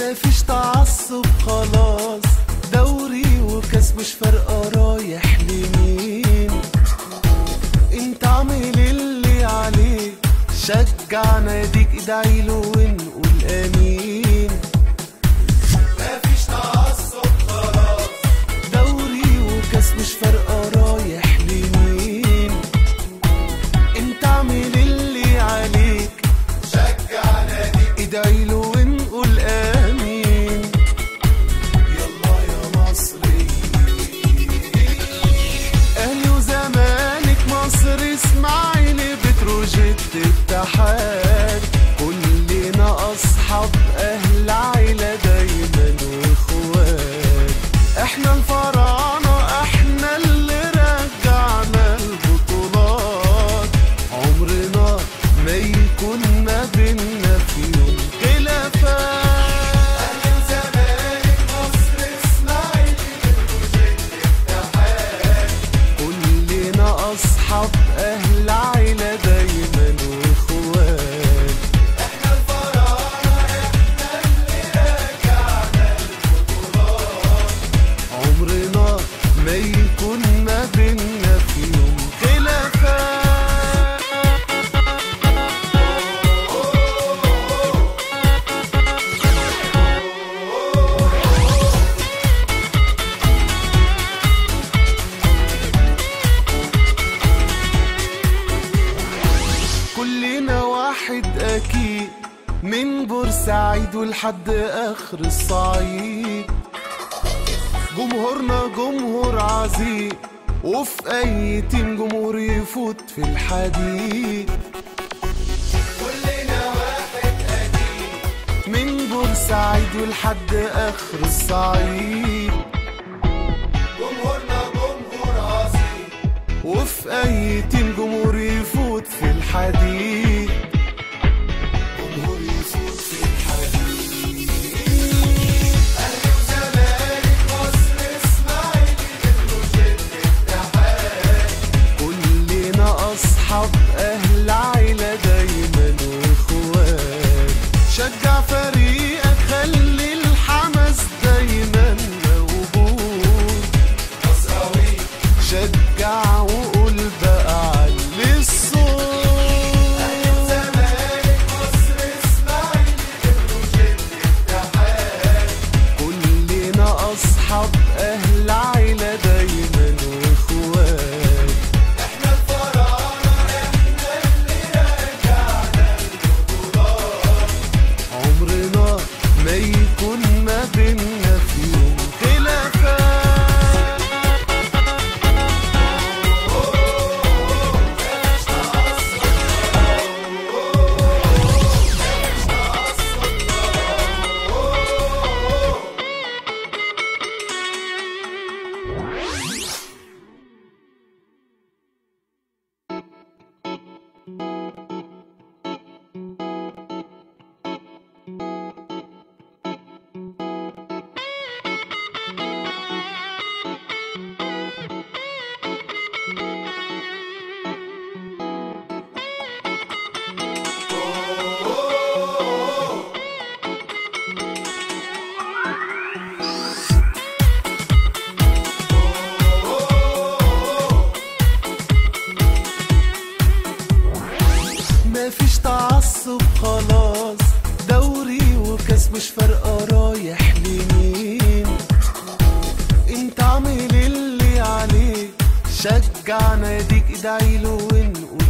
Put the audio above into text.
مفيش تعصب خلاص، دوري وكاس مش فارقة رايح لمين. انت اعمل اللي عليك، شجع ناديك ادعيله ونقول امين. مفيش تعصب خلاص، دوري وكاس مش فارقة رايح لمين. انت اعمل اللي عليك، شجع ناديك ادعيله ونقول امين. يلا يا مصري، اهلي وزمالك مصر اسماعيلي بتروجيت اتحاد، كلنا اصحاب اهل عيلة دايما واخوات. احنا الفراعنة، احنا اللي رجعنا البطولات، عمرنا ما يكون ما بينا في يوم خلافات. اهلي وزمالك مصر اسماعيلي بتروجيت اتحاد، كلنا اصحاب اهل عيلة دايما واخوات. احنا الفراعنة، احنا اللي رجعنا البطولات، عمرنا ما يكون ما بينا في يوم خلافات. كلنا واحد أكيد، من بورسعيد ولحد آخر الصعيد. جمهورنا جمهور عظيم، وفي أي تيم جمهور يفوت في الحديد. كلنا واحد أكيد، من بورسعيد ولحد آخر الصعيد. جمهورنا جمهور عظيم، وفي أي تيم جمهور يفوت في الحديد. جمهور يفوت في الحديد. أهلي وزمالك مصر اسماعيلي بتروجيت اتحاد، كلنا أصحاب أهل عيلة دايما واخوات. شجع فريقك، خلي الحماس دايما موجود. مصراوي شجع وقول بقى علي الصوت. أهلي وزمالك مصر اسماعيلي بتروجيت اتحاد، كلنا أصحاب أهل عيلة دايما واخوات. احنا الفراعنة، احنا اللي رجعنا البطولات، عمرنا ما يكون ما بينا في يوم خلافات. مفيش تعصب خلاص، دوري وكاس مش فارقة رايح لمين. انت اعمل اللي عليك، شجع ناديك ادعيله ونقول